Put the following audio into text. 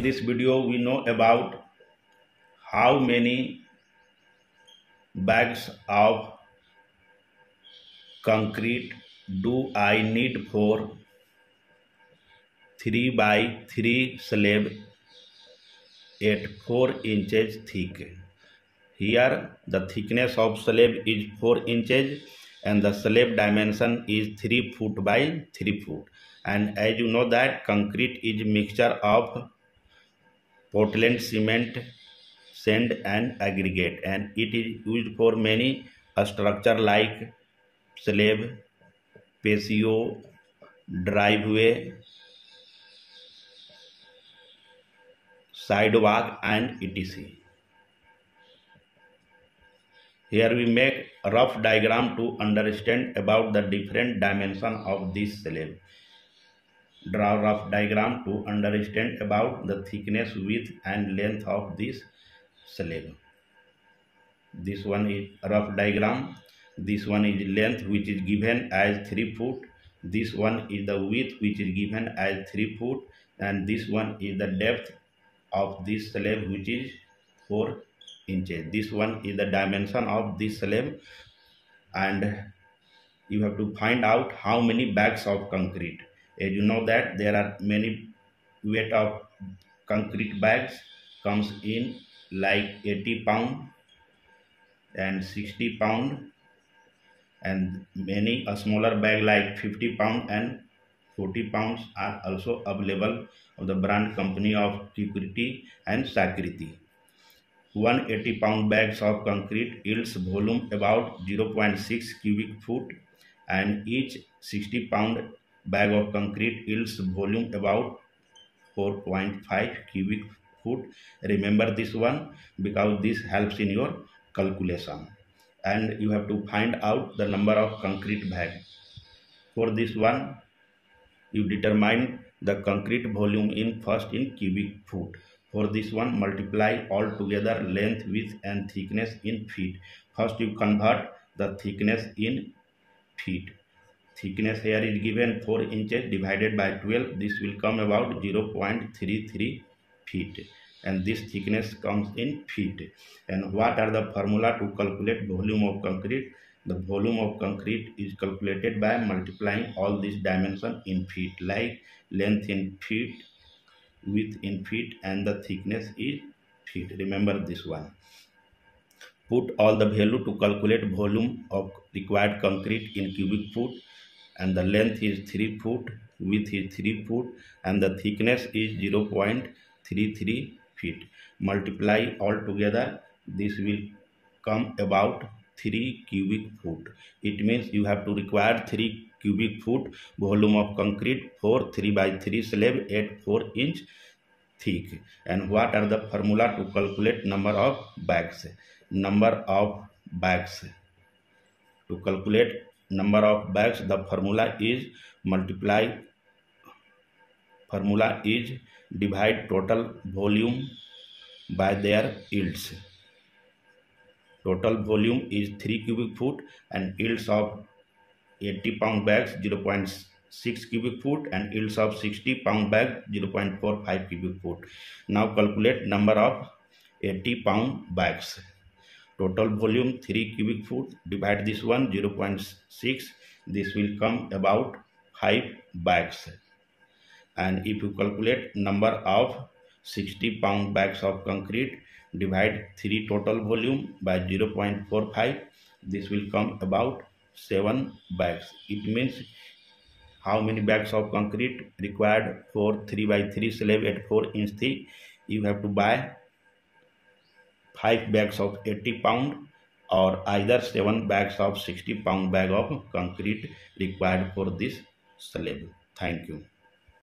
In this video, we know about how many bags of concrete do I need for 3 by 3 slab at 4 inches thick. Here the thickness of slab is 4 inches and the slab dimension is 3 foot by 3 foot. And as you know that concrete is mixture of Portland cement, sand and aggregate, and it is used for many structure like slab, patio, driveway, sidewalk and etc. Here we make a rough diagram to understand about the different dimension of this slab. Draw a rough diagram to understand about the thickness, width and length of this slab. This one is a rough diagram. This one is length which is given as 3 foot. This one is the width which is given as 3 foot, and this one is the depth of this slab which is 4 inches. This one is the dimension of this slab, and you have to find out how many bags of concrete. As you know that there are many weight of concrete bags comes in like 80 pound and 60 pound, and many a smaller bag like 50 pound and 40 pounds are also available of the brand company of Kikriti and Sakriti. 180 pound bags of concrete yields volume about 0.6 cubic foot, and each 60 pound bag of concrete yields volume about 4.5 cubic foot. Remember this one because this helps in your calculation. And you have to find out the number of concrete bags. For this one, you determine the concrete volume in first in cubic foot. For this one, multiply all together length, width and thickness in feet. First you convert the thickness in feet. Thickness here is given 4 inches divided by 12. This will come about 0.33 feet. And this thickness comes in feet. And what are the formula to calculate volume of concrete? The volume of concrete is calculated by multiplying all these dimensions in feet, like length in feet, width in feet and the thickness is feet. Remember this one. Put all the value to calculate volume of required concrete in cubic foot, and the length is 3 foot, width is 3 foot and the thickness is 0.33 feet. Multiply all together, this will come about 3 cubic foot. It means you have to require 3 cubic foot volume of concrete for 3 by 3 slab at 4 inch thick. And what are the formula to calculate number of bags? Number of bags. To calculate number of bags, the formula is divide total volume by their yields. Total volume is 3 cubic foot and yields of 80 pound bags 0.6 cubic foot and yields of 60 pound bag 0.45 cubic foot. Now calculate number of 80 pound bags. Total volume 3 cubic foot, divide this one 0.6, this will come about 5 bags. And if you calculate number of 60 pound bags of concrete, divide 3 total volume by 0.45, this will come about 7 bags. It means how many bags of concrete required for 3 by 3 slab at 4 inch thick. You have to buy 5 bags of 80 pound or either 7 bags of 60 pound bag of concrete required for this slab. Thank you.